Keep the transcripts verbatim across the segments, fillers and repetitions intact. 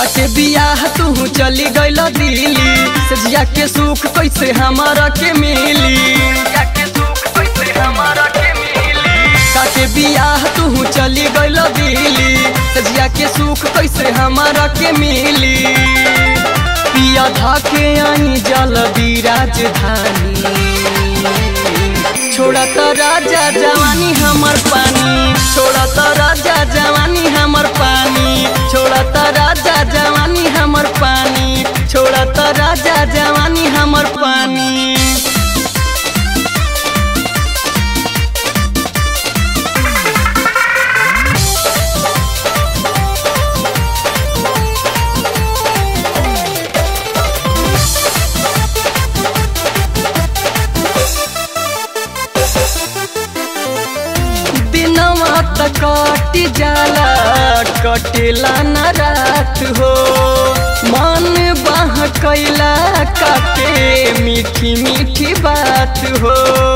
काके बियाह तू चली गइल दिल्ली, सजिया के सुख कैसे हमारा के मिली। काके बियाह तू चली गइल दिल्ली, सजिया के सुख कैसे हमारा के मिली। पिया धाके आई जल राजधानी, छोड़ा तो राजा जवानी हमर पानी, छोड़ा तो राजा जवानी हमर पानी, छोड़ा तो राजा जवानी हमर पानी, छोड़ा तो राजा जवानी हमर पानी। कट जाला कटेला न रात हो, मन बाह कैला काटे मीठी मीठी बात हो।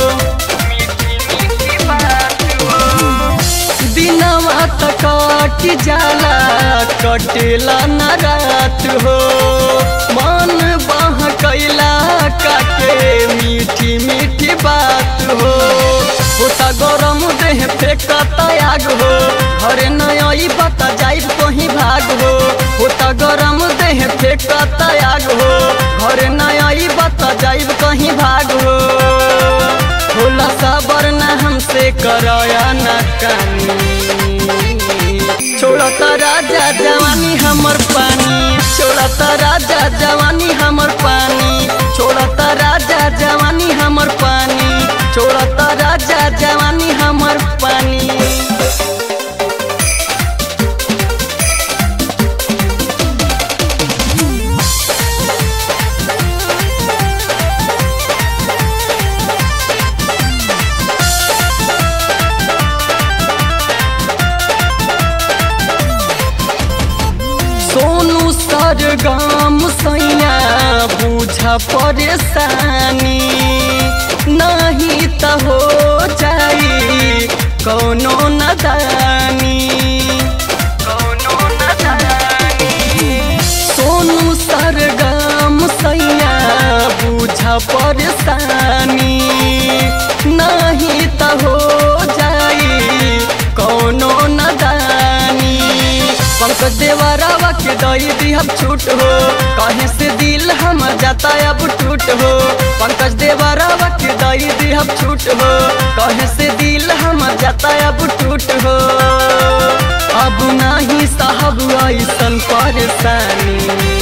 दिनवा त कट जाला कटेला न रात हो, मन बाह कैला काटे मीठी मीठी बात हो। होता गरम देह फेंकता आग हो, घरे नई बता जाइब कहीं भाग हो। होता गरम देह फेंकता आग हो, घरे नई बता जाइब कहीं भाग हो। होला सबर न हमसे करया न कानी, छोड़ता राजा जवानी हमर पानी, छोड़ता राजा जवानी हमर पानी, छोड़ता राजा जवानी हमर पानी, छोड़ता राजा जवानी हमर पानी। सोनू सरगम सैया बुझा परेशानी, नहीं त हो जाई कौनो नदानी, कौनो नदानी। सोनू सरगम सैया बुझा परेशानी, नहीं त हो जाई कौनो नदानी। पंकज देवरावा के दई दी हम छूट हो, कहीं से दिल हम जाता अब टूट हो। पंकज देवरावा के दई दी हम छूट हो, कहीं से दिल हम जाता अब टूट हो। अब नहीं साहब ऐसन परेशानी,